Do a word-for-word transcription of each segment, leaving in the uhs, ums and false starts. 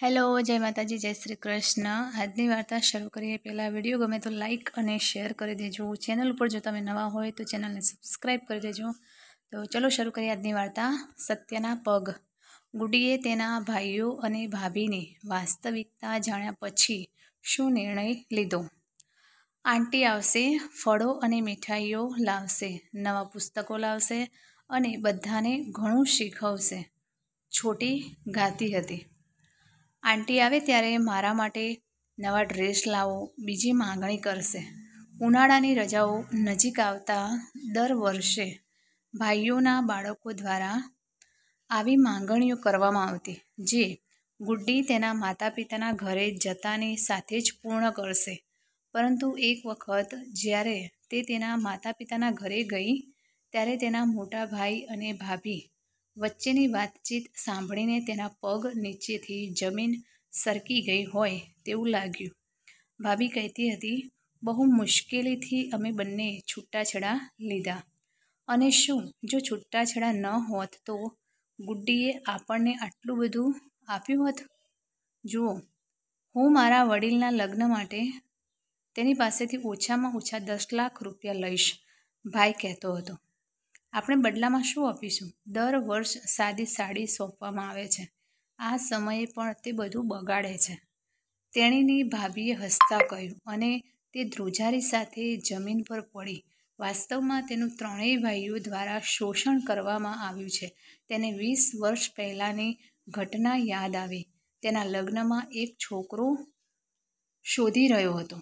Hello, જય માતાજી, જય શ્રી કૃષ્ણ। આજની વાર્તા શરૂ કરીએ પહેલાં વિડીયો ગમે તો લાઇક અને શેર કરી દેજો। ચેનલ ઉપર જો તમે નવા હોય તો ચેનલને સબસ્ક્રાઈબ કરી દેજો। તો ચલો શરૂ કરીએ આજની વાર્તા। સત્યના પગ। ગુડીએ તેના ભાઈઓ અને ભાભીની વાસ્તવિકતા જાણ્યા પછી શું નિર્ણય લીધો? આંટી આવશે, ફળો અને મીઠાઈઓ લાવશે, નવા પુસ્તકો લાવશે અને બધાને ઘણું શીખવશે। છોટી ગાતી હતી, આંટી આવે ત્યારે મારા માટે નવા ડ્રેસ લાવો, બીજી માંગણી કરશે। ઉનાળાની રજાઓ નજીક આવતા દર વર્ષે ભાઈઓના બાળકો દ્વારા આવી માંગણીઓ કરવામાં આવતી, જે ગુડ્ડી તેના માતા પિતાના ઘરે જતાની સાથે જ પૂર્ણ કરશે। પરંતુ એક વખત જ્યારે તે તેના માતા પિતાના ઘરે ગઈ ત્યારે તેના મોટા ભાઈ અને ભાભી વચ્ચેની વાતચીત સાંભળીને તેના પગ નીચેથી જમીન સરકી ગઈ હોય તેવું લાગ્યું। ભાભી કહેતી હતી, બહુ મુશ્કેલીથી અમે બંને છૂટાછેડા લીધા, અને શું જો છૂટાછેડા ન હોત તો ગુડ્ડીએ આપણને આટલું બધું આપ્યું હોત? જુઓ, હું મારા વડીલના લગ્ન માટે તેની પાસેથી ઓછામાં ઓછા દસ લાખ રૂપિયા લઈશ, ભાઈ કહેતો હતો। આપણે બદલામાં શું આપીશું? દર વર્ષ સાદી સાડી સોંપવામાં આવે છે, આ સમયે પણ તે બધું બગાડે છે, તેણીની ભાભીએ હસતા કહ્યું, અને તે ધ્રુજારી સાથે જમીન પર પડી। વાસ્તવમાં તેનું ત્રણેય ભાઈઓ દ્વારા શોષણ કરવામાં આવ્યું છે। તેને વીસ વર્ષ પહેલાંની ઘટના યાદ આવી। તેના લગ્નમાં એક છોકરો શોધી રહ્યો હતો।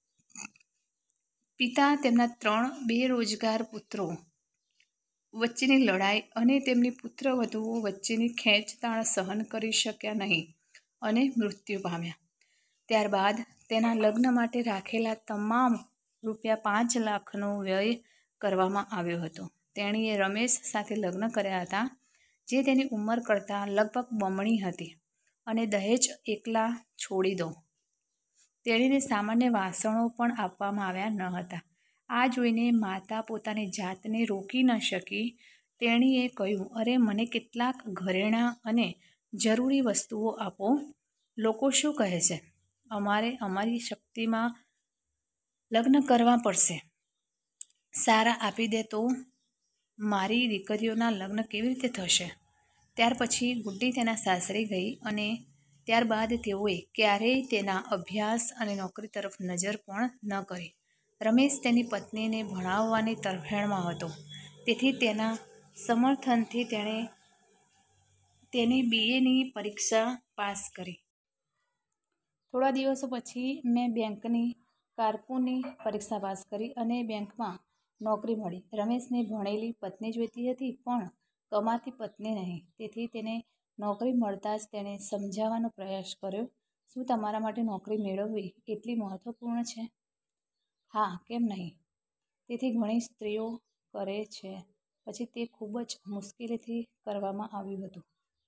પિતા તેમના ત્રણ બેરોજગાર પુત્રો વચ્ચેની લડાઈ અને તેમની પુત્રવધુઓ વચ્ચેની ખેંચતાણ સહન કરી શક્યા નહીં અને મૃત્યુ પામ્યા। ત્યારબાદ તેના લગ્ન માટે રાખેલા તમામ રૂપિયા પાંચ લાખનો વ્યય કરવામાં આવ્યો હતો। તેણીએ રમેશ સાથે લગ્ન કર્યા હતા, જે તેની ઉંમર કરતાં લગભગ બમણી હતી, અને દહેજ એકલા છોડી દો। તેણીને સામાન્ય વાસણો પણ આપવામાં આવ્યા ન હતા। આ જોઈને માતા પોતાની જાતને રોકી ન શકી। તેણીએ કહ્યું, અરે મને કેટલાક ઘરેણાં અને જરૂરી વસ્તુઓ આપો, લોકો શું કહે છે? અમારે અમારી શક્તિમાં લગ્ન કરવા પડશે। સારા આપી દે તો મારી દીકરીઓના લગ્ન કેવી રીતે થશે? ત્યાર પછી ગુડ્ડી તેના સાસરે ગઈ અને ત્યારબાદ તેઓએ ક્યારેય તેના અભ્યાસ અને નોકરી તરફ નજર પણ ન કરી। રમેશ તેની પત્નીને ભણાવવાની તરફેણમાં હતો, તેથી તેના સમર્થનથી તેણે તેની બી એની પરીક્ષા પાસ કરી। થોડા દિવસો પછી મેં બેંકની કારકુની પરીક્ષા પાસ કરી અને બેંકમાં નોકરી મળી। રમેશને ભણેલી પત્ની જોઈતી હતી, પણ કમાતી પત્ની નહીં, તેથી તેને નોકરી મળતાં જ તેણે સમજાવવાનો પ્રયાસ કર્યો, શું તમારા માટે નોકરી મેળવવી એટલી મહત્વપૂર્ણ છે? હા, કેમ નહીં? તેથી ઘણી સ્ત્રીઓ કરે છે। પછી તે ખૂબ જ મુશ્કેલીથી કરવામાં આવ્યું હતું।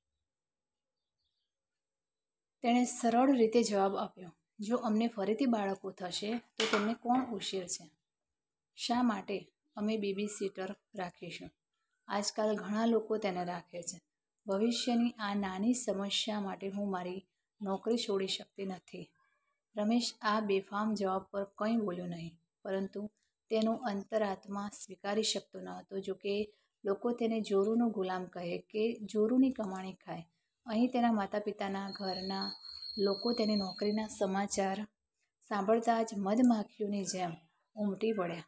તેણે સરળ રીતે જવાબ આપ્યો, જો અમને ફરીથી બાળકો થશે તો તેમને કોણ ઉછેરશે? શા માટે અમે બેબી સિટર રાખીશું? આજકાલ ઘણા લોકો તેને રાખે છે। ભવિષ્યની આ નાની સમસ્યા માટે હું મારી નોકરી છોડી શકતી નથી। રમેશ આ બેફામ જવાબ પર કંઈ બોલ્યો નહીં, પરંતુ તેનો અંતરાત્મા સ્વીકારી શકતો ન હતો। જોકે લોકો તેને જોરુનો ગુલામ કહે કે જોરુની કમાણી ખાય। અહીં તેના માતા પિતાના ઘરના લોકો તેની નોકરીના સમાચાર સાંભળતા જ મધમાખીઓની જેમ ઉમટી પડ્યા।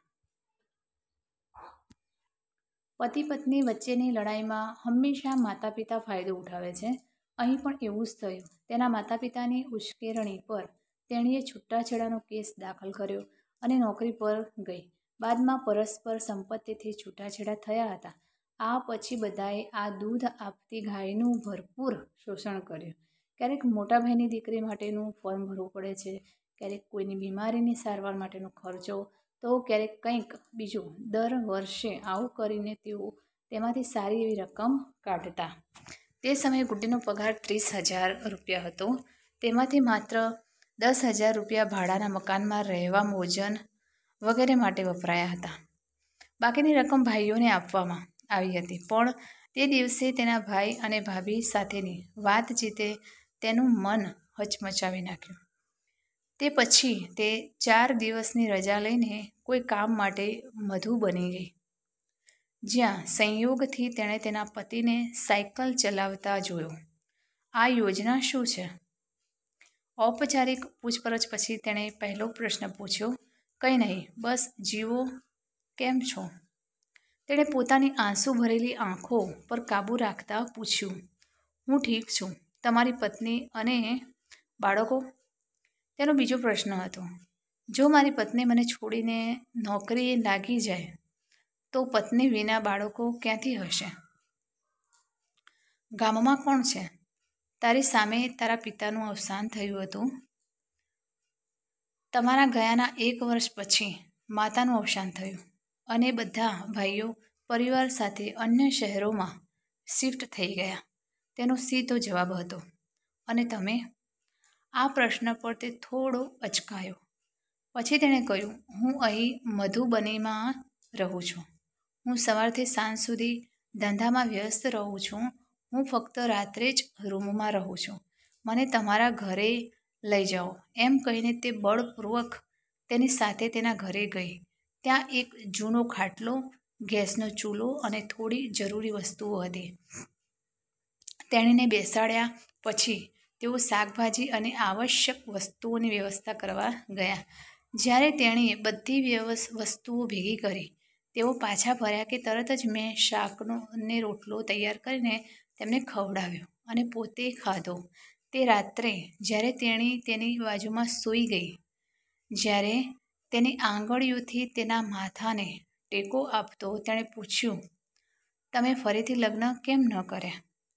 પતિ પત્ની વચ્ચેની લડાઈમાં હંમેશા માતા પિતા ફાયદો ઉઠાવે છે। અહીં પણ એવું જ થયું। તેના માતા પિતાની ઉશ્કેરણી પર તેણીએ છૂટાછેડાનો કેસ દાખલ કર્યો અને નોકરી પર ગઈ। બાદમાં પરસ્પર સંપત્તિથી છૂટાછેડા થયા હતા। આ પછી બધાએ આ દૂધ આપતી ગાયનું ભરપૂર શોષણ કર્યું। ક્યારેક મોટા ભાઈની દીકરી માટેનું ફોર્મ ભરવું પડે છે, ક્યારેક કોઈની બીમારીની સારવાર માટેનો ખર્ચો, તો ક્યારેક કંઈક બીજું। દર વર્ષે આવું કરીને તેઓ તેમાંથી સારી એવી રકમ કાઢતા। તે સમયે ગુડ્ડીનો પગાર ત્રીસ હજાર રૂપિયા હતો। તેમાંથી માત્ર દસ હજાર રૂપિયા ભાડાના મકાનમાં રહેવા, ભોજન વગેરે માટે વપરાયા હતા। બાકીની રકમ ભાઈઓને આપવામાં આવી હતી, પણ તે દિવસે તેના ભાઈ અને ભાભી સાથેની વાતચીતે તેનું મન હચમચાવી નાખ્યું. તે પછી તે ચાર દિવસની રજા લઈને કોઈ કામ માટે મધુબની ગઈ, જ્યાં સંયોગથી તેણે તેના પતિને સાયકલ ચલાવતા જોયો. આ યોજના શું છે? ઔપચારિક પૂછપરછ પછી તેણે પહેલો પ્રશ્ન પૂછ્યો, કંઈ નહીં, બસ જીવો. કેમ છો? તેણે પોતાની આંસુ ભરેલી આંખો પર કાબૂ રાખતા પૂછ્યું, હું ઠીક છું. તમારી પત્ની અને બાળકો? તેનો બીજો પ્રશ્ન હતો, જો મારી પત્ની મને છોડીને નોકરીએ લાગી જાય તો પત્ની વિના બાળકો ક્યાંથી હશે? ગામમાં કોણ છે? તારી સામે તારા પિતાનું અવસાન થયું હતું. તમારા ગયાના એક વર્ષ પછી માતાનું અવસાન થયું અને બધા ભાઈઓ પરિવાર સાથે અન્ય શહેરોમાં શિફ્ટ થઈ ગયા. તેનો સીધો જવાબ હતો. અને તમે? આ પ્રશ્ન પર તે થોડો અચકાયો. પછી તેણે કહ્યું, હું અહીં મધુબનીમાં રહું છું. હું સવારથી સાંજ સુધી ધંધામાં વ્યસ્ત રહું છું. હું ફક્ત રાત્રે જ રૂમમાં રહું છું. મને તમારા ઘરે લઈ જાઓ. એમ કહીને તે બળપૂર્વક તેની સાથે તેના ઘરે ગઈ. ત્યાં એક જૂનો ખાટલો, ગેસનો ચૂલો અને થોડી જરૂરી વસ્તુઓ હતી. તેણીને બેસાડ્યા પછી તેઓ શાકભાજી અને આવશ્યક વસ્તુઓની વ્યવસ્થા કરવા ગયા. જ્યારે તેણીએ બધી વસ્તુઓ ભેગી કરી, તેઓ પાછા ફર્યા કે તરત જ મેં શાકનો ને રોટલો તૈયાર કરીને તેમને ખવડાવ્યો અને પોતે ખાધો. તે રાત્રે જ્યારે તેણી તેની બાજુમાં સૂઈ ગઈ, જ્યારે તેની આંગળીઓથી તેના માથાને ટેકો આપતો તેણે પૂછ્યું, તમે ફરીથી લગ્ન કેમ ન કર્યા?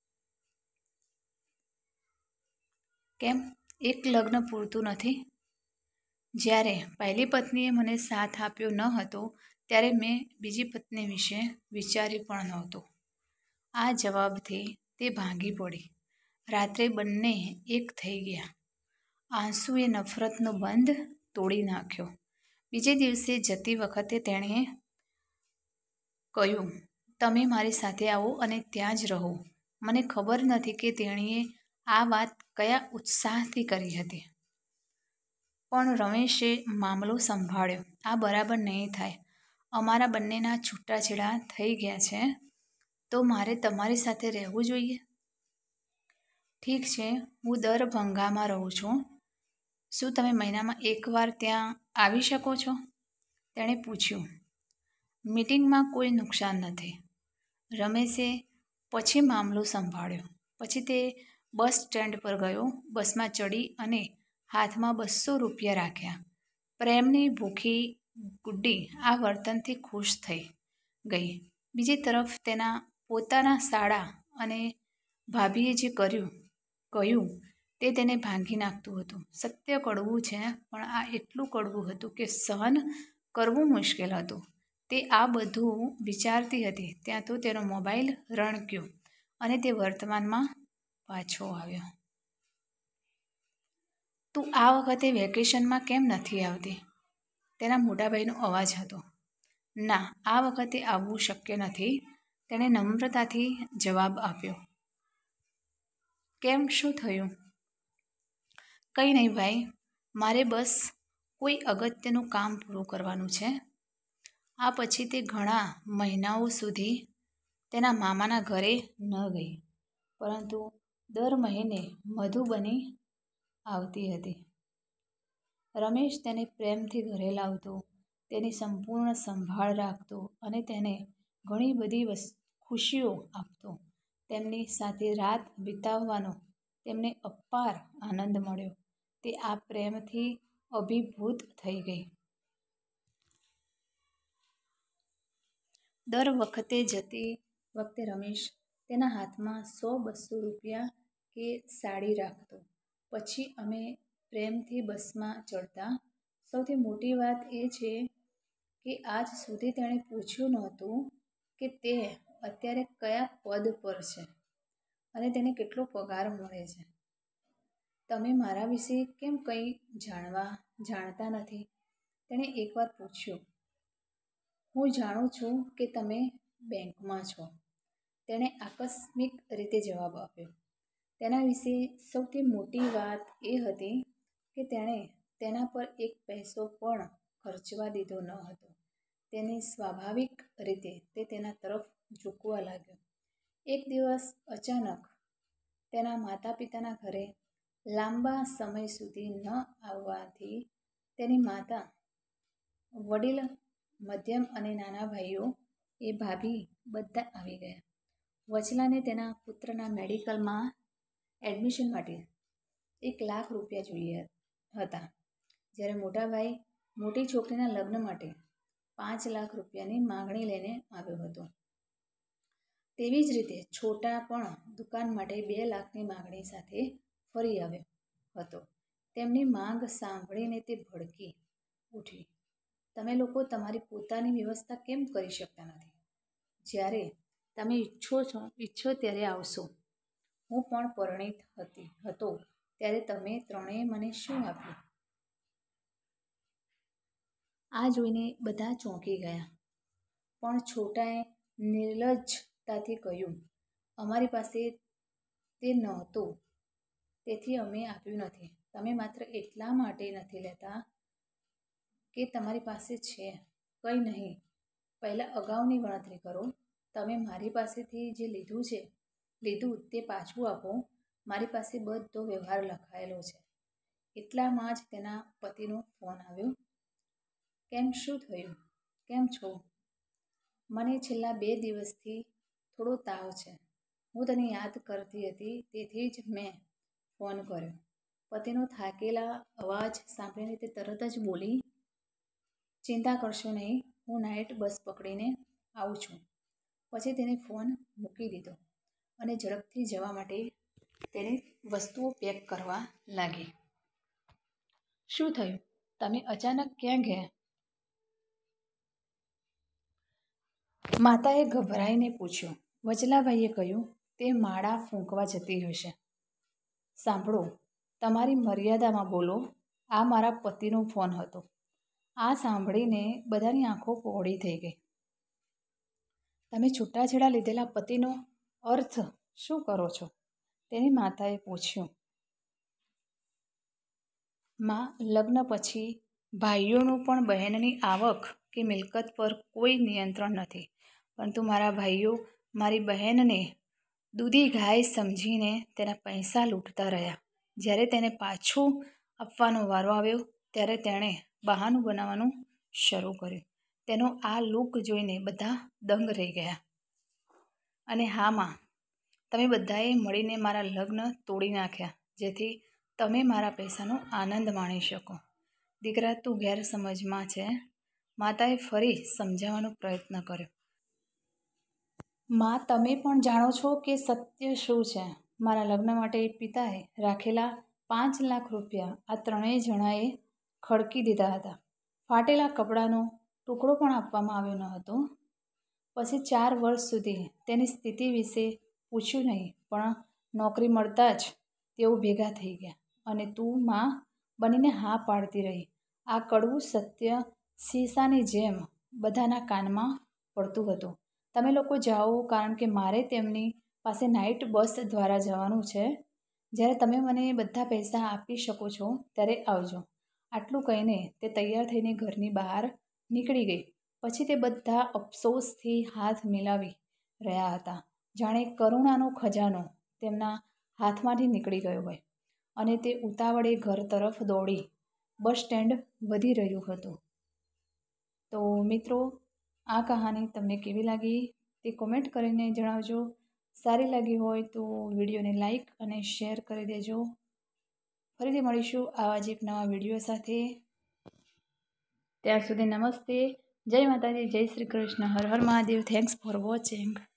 કેમ એક લગ્ન પૂરતું નથી? જ્યારે પહેલી પત્નીએ મને સાથ આપ્યો ન હતો ત્યારે મેં બીજી પત્ની વિશે વિચાર્યું પણ નહોતું. આ જવાબથી તે ભાંગી પડી. રાત્રે બંને એક થઈ ગયા. આંસુએ નફરતનો બંધ તોડી નાખ્યો. બીજે દિવસે જતી વખતે તેણે કહ્યું, તમે મારી સાથે આવો અને ત્યાં જ રહો. મને ખબર નથી કે તેણીએ આ વાત કયા ઉત્સાહથી કરી હતી. પણ રમેશે મામલો સંભાળ્યો. આ બરાબર નહીં થાય. અમારા બંનેના છૂટાછેડા થઈ ગયા છે, તો મારે તમારી સાથે રહેવું જોઈએ. ઠીક છે, હું દરભંગામાં રહું છું. શું તમે મહિનામાં એકવાર ત્યાં આવી શકો છો? તેણે પૂછ્યું. મીટિંગમાં કોઈ નુકસાન નથી. રમેશે પછી મામલો સંભાળ્યો. પછી તે બસ સ્ટેન્ડ પર ગયો, બસમાં ચડી અને હાથમાં બસો રૂપિયા રાખ્યા. પ્રેમની ભૂખી ગુડ્ડી આ વર્તનથી ખુશ થઈ ગઈ. બીજી તરફ તેના પોતાના શાળા અને ભાભીએ જે કર્યું કહ્યું તે તેને ભાંગી નાખતું હતું. સત્ય કડવું છે, પણ આ એટલું કડવું હતું કે સહન કરવું મુશ્કેલ હતું. તે આ બધું વિચારતી હતી ત્યાં તો તેનો મોબાઈલ રણક્યો અને તે વર્તમાનમાં પાછો આવ્યો. તું આ વખતે વેકેશનમાં કેમ નથી આવતી? તેના મોટા ભાઈનો અવાજ હતો. ના, આ વખતે આવવું શક્ય નથી, તેણે નમ્રતાથી જવાબ આપ્યો. કેમ, શું થયું? કંઈ નહીં ભાઈ, મારે બસ કોઈ અગત્યનું કામ પૂરું કરવાનું છે. આ પછી તે ઘણા મહિનાઓ સુધી તેના મામાના ઘરે ન ગઈ, પરંતુ દર મહિને મધુબની આવતી હતી. રમેશ તેને પ્રેમથી ઘરે લાવતો, તેની સંપૂર્ણ સંભાળ રાખતો અને તેને ઘણી બધી ખુશીઓ આપતો. તેમની સાથે રાત વિતાવવાનો તેમને અપાર આનંદ મળ્યો. તે આ પ્રેમથી અભિભૂત થઈ ગઈ. દર વખતે જતી વખતે રમેશ તેના હાથમાં સો બસો રૂપિયા કે સાડી રાખતો. પછી અમે પ્રેમથી બસમાં ચડતા. સૌથી મોટી વાત એ છે કે આજ સુધી તેણે પૂછ્યું નહોતું કે તે અત્યારે કયા પદ પર છે અને તેને કેટલો પગાર મળે છે. તમે મારા વિશે કેમ કંઈ જાણવા જાણતા નથી? તેણે એકવાર પૂછ્યું. હું જાણું છું કે તમે બેંકમાં છો, તેણે આકસ્મિક રીતે જવાબ આપ્યો. તેના વિશે સૌથી મોટી વાત એ હતી કે તેણે તેના પર એક પૈસો પણ ખર્ચવા દીધો ન હતો. તેને સ્વાભાવિક રીતે તે તેના તરફ ઝૂકવા લાગ્યો. એક દિવસ અચાનક તેના માતા પિતાના ઘરે લાંબા સમય સુધી ન આવવાથી તેની માતા, વડીલ, મધ્યમ અને નાના ભાઈઓ એ ભાભી બધા આવી ગયા. વચલાને તેના પુત્રના મેડિકલમાં એડમિશન માટે એક લાખ રૂપિયા જોઈએ હતા, જ્યારે મોટા ભાઈ મોટી છોકરીના લગ્ન માટે પાંચ લાખ રૂપિયાની માંગણી લઈને આવ્યો હતો. તેવી જ રીતે છોટા પણ દુકાન માટે બે લાખની માંગણી સાથે ફરી આવ્યો હતો. તેમની માંગ સાંભળીને તે ભડકી ઉઠી. તમે લોકો તમારી પોતાની વ્યવસ્થા કેમ કરી શકતા નથી? જ્યારે તમે ઈચ્છો છો ઈચ્છો ત્યારે આવશો. હું પણ પરિણીત હતી હતો ત્યારે તમે ત્રણેય મને શું આપ્યું? આ જોઈને બધા ચોંકી ગયા, પણ છોટાએ નિર્લજ્જતાથી કહ્યું, અમારી પાસે તે નહોતું તેથી અમે આપ્યું નથી. તમે માત્ર એટલા માટે નથી લેતા કે તમારી પાસે છે. કંઈ નહીં, પહેલાં અગાઉની ગણતરી કરો. તમે મારી પાસેથી જે લીધું છે લીધું તે પાછું આપો. મારી પાસે બધો વ્યવહાર લખાયેલો છે. એટલામાં જ તેના પતિનો ફોન આવ્યો. કેમ, શું થયું? કેમ છો? મને છેલ્લા બે દિવસથી થોડો તાવ છે. હું તને યાદ કરતી હતી તેથી જ મેં ફોન કર્યો. પતિનો થાકેલા અવાજ સાંભળીને તે તરત જ બોલી, ચિંતા કરશો નહીં, હું નાઇટ બસ પકડીને આવું છું. પછી તેને ફોન મૂકી દીધો અને ઝડપથી જવા માટે તેની વસ્તુઓ પેક કરવા લાગી. શું થયું? તમે અચાનક ક્યાં ગયા? માતાએ ગભરાઈને પૂછ્યું. વચલાભાઈએ કહ્યું, તે માળા ફૂંકવા જતી હશે. સાંભળો, તમારી મર્યાદામાં બોલો. આ મારા પતિનો ફોન હતો. આ સાંભળીને બધાની આંખો પહોળી થઈ ગઈ. તમે છૂટાછેડા લીધેલા પતિનો અર્થ શું કરો છો? તેની માતાએ પૂછ્યું. માં, લગ્ન પછી ભાઈઓનું પણ બહેનની આવક કે મિલકત પર કોઈ નિયંત્રણ નથી, પરંતુ મારા ભાઈઓ મારી બહેનને દૂધી ગાય સમજીને તેના પૈસા લૂંટતા રહ્યા. જ્યારે તેને પાછું આપવાનો વારો આવ્યો ત્યારે તેણે બહાનું બનાવવાનું શરૂ કર્યું. તેનો આ લુક જોઈને બધા દંગ રહી ગયા. અને હા માં, તમે બધાએ મળીને મારા લગ્ન તોડી નાખ્યા જેથી તમે મારા પૈસાનો આનંદ માણી શકો. દીકરા, તું ગેરસમજમાં છે. માતાએ ફરી સમજાવવાનો પ્રયત્ન કર્યો. માં, તમે પણ જાણો છો કે સત્ય શું છે. મારા લગ્ન માટે પિતાએ રાખેલા પાંચ લાખ રૂપિયા આ ત્રણેય જણાએ ખડકી દીધા હતા. ફાટેલા કપડાનો ટુકડો પણ આપવામાં આવ્યો ન હતો. પછી ચાર વર્ષ સુધી તેની સ્થિતિ વિશે પૂછ્યું નહીં, પણ નોકરી મળતા જ તેઓ ભેગા થઈ ગયા અને તું માં બનીને હા પાડતી રહી. આ કડવું સત્ય શીશાની જેમ બધાના કાનમાં પડતું હતું. તમે લોકો જાઓ, કારણ કે મારે તેમની પાસે નાઇટ બસ દ્વારા જવાનું છે. જ્યારે તમે મને બધા પૈસા આપી શકો છો ત્યારે આવજો. આટલું કહીને તે તૈયાર થઈને ઘરની બહાર નીકળી ગઈ. પછી તે બધા અફસોસથી હાથ મિલાવી રહ્યા હતા, જાણે કરુણાનો ખજાનો તેમના હાથમાંથી નીકળી ગયો હોય અને તે ઉતાવળે ઘર તરફ દોડી બસ સ્ટેન્ડ વધી રહ્યું હતું. તો મિત્રો, આ કહાની તમને કેવી લાગી તે કોમેન્ટ કરીને જણાવજો. સારી લાગી હોય તો વિડીયોને લાઈક અને શેર કરી દેજો. ફરીથી મળીશું આવા જ એક નવા વિડીયો સાથે. ત્યાર સુધી નમસ્તે, જય માતાજી, જય Shri Krishna, Har Har Mahadev. Thanks for watching.